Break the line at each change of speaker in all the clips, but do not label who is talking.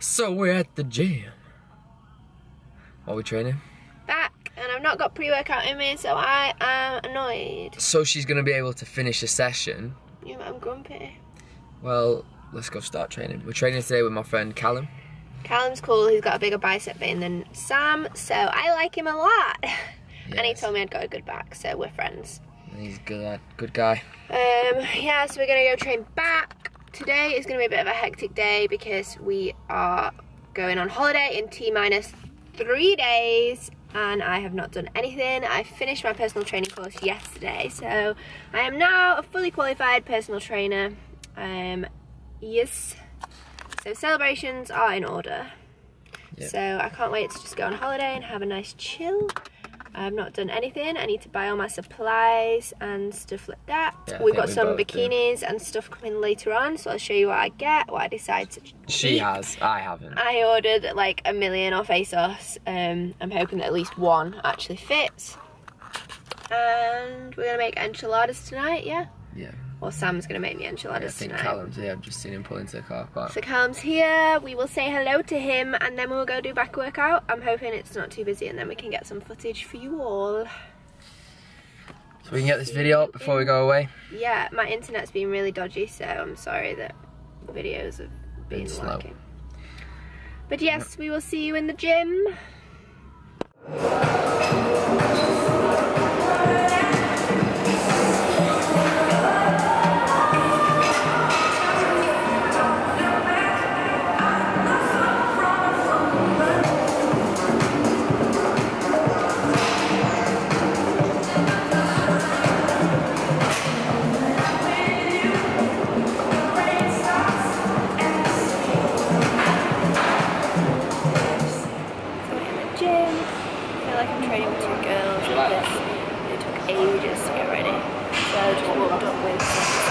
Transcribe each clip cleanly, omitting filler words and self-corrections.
So we're at the gym. Are we training?
Back, and I've not got pre-workout in me, so I am annoyed.
So she's gonna be able to finish a session.
Yeah, but I'm grumpy.
Well, let's go start training. We're training today with my friend Callum.
Callum's cool, he's got a bigger bicep vein than Sam, so I like him a lot. Yes. And he told me I'd got a good back, so we're friends.
He's a good guy.
Yeah, so we're gonna go train back. Today is gonna be a bit of a hectic day because we are going on holiday in T-minus 3 days and I have not done anything. I finished my personal training course yesterday, so I am now a fully qualified personal trainer. Yes. So celebrations are in order. Yep. So I can't wait to just go on holiday and have a nice chill. I have not done anything. I need to buy all my supplies and stuff like that. Yeah, we've got some bikinis and stuff coming later on, so I'll show you what I get, what I decide to
She has, I haven't.
I ordered like 1 million off ASOS. I'm hoping that at least one actually fits. And we're gonna make enchiladas tonight, yeah? Yeah. Or Sam's gonna make me enchiladas tonight. I think
Callum's here, I've just seen him pull into the car park.
So Callum's here, we will say hello to him and then we'll go do back workout. I'm hoping it's not too busy and then we can get some footage for you all.
So we can get this video up before we go away?
Yeah, my internet's been really dodgy, so I'm sorry that the videos have been lacking. But yes, we will see you in the gym. Ages to get ready, so I just walked up with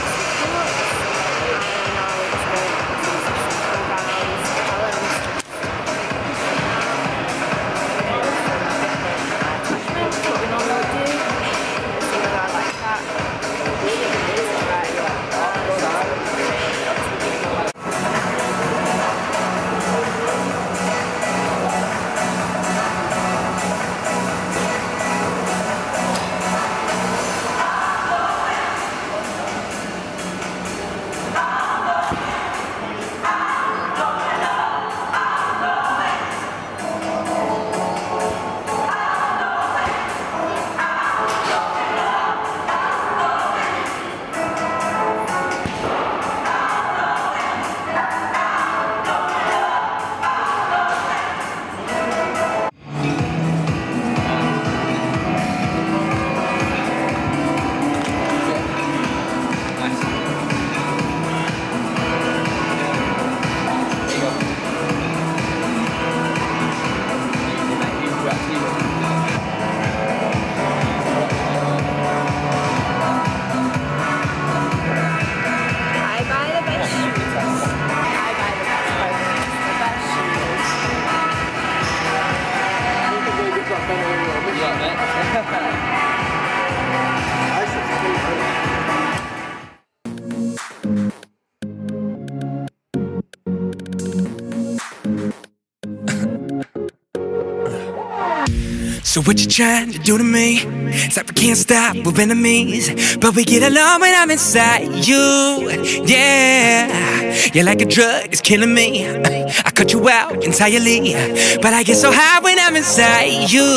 So what you trying to do to me? It's like we can't stop, we're enemies, but we get along when I'm inside you. Yeah, you're like a drug, it's killing me. I cut you out entirely, but I get so high when I'm inside you.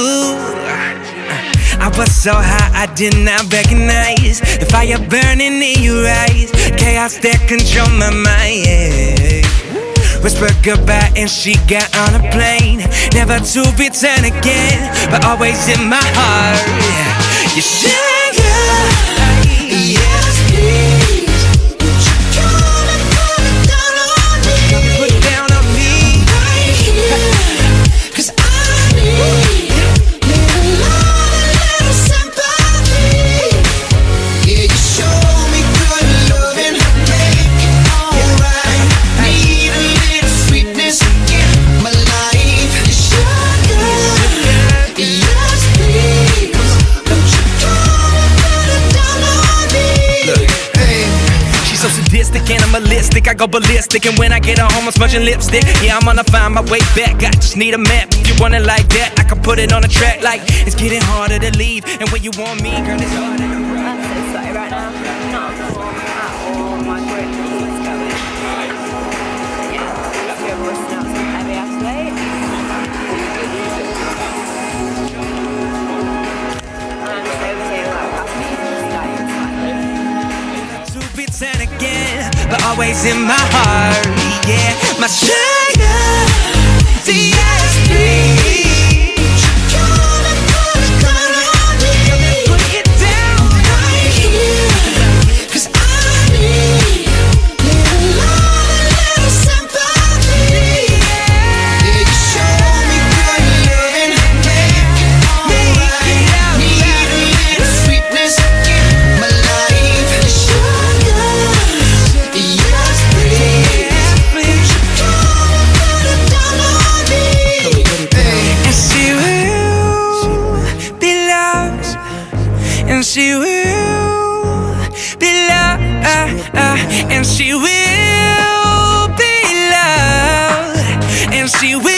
I was so high, I did not recognize the fire burning in your eyes, chaos that control my mind. Yeah. Whisper goodbye and she got on a plane, never to return again, but always in my heart. You sugar, yes please. Would you come and put it down on me? Right here, 'cause I need little love, a little sympathy. Yeah, you show me good loving, make it alright. Need a little sweetness in my life. Sugar, yes please. Don't you come so sadistic, animalistic. I go ballistic, and when I get home, I'm smudging lipstick. Yeah, I'm gonna find my way back. I just need a map. If you want it like that, I can put it on a track. Like it's getting harder to leave, and when you want me, girl, it's harder.
I'm so sweaty right now. Not on form at all. My grip keeps going. Yeah, we're busting out some heavy ass weight. I'm just over here like
To pretend again, but always in my heart, yeah. My sugar, DSP. Put it down right here, 'cause I need little love, little sympathy. Yeah, you show me good loving, make me right. Need a little sweetness in my life. Sugar, yes please. Put it down on me. And she will be loved, and she will be loved, and she will be loved, and she will